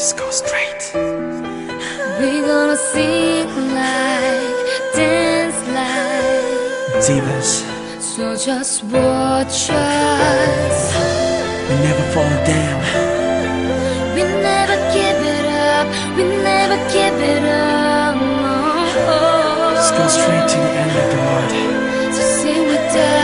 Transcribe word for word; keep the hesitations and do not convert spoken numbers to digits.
just go straight. We gonna sing like, dance like Divas, so just watch us. we never fall down. We never give it up. We never give it up. Just go straight to the end of the road. So sing with us.